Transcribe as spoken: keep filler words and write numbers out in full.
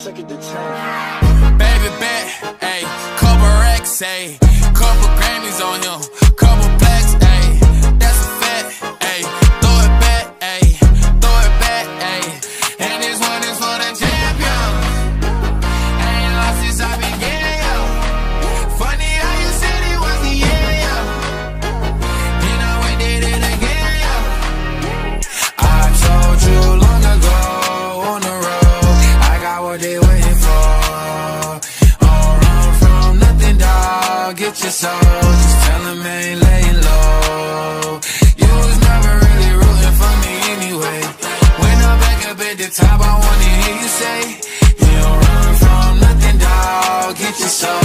Second to ten. Baby bet, ayy, couple racks, ayy, couple Grammys on him, couple plaques, ayy, that's a fact, ayy, throw it back, ayy, throw it back, ayy, and this one is for the champion. Ain't lost since I began, yo. Funny how you said it was the end, yo. Then I went did it again, yo. I told you long ago on the road, I got what they waiting for. Get your soul, just tell him I ain't laying low. You was never really rooting for me anyway. When I'm back up at the top, I wanna hear you say, you don't run from nothing, dawg. Get your soul.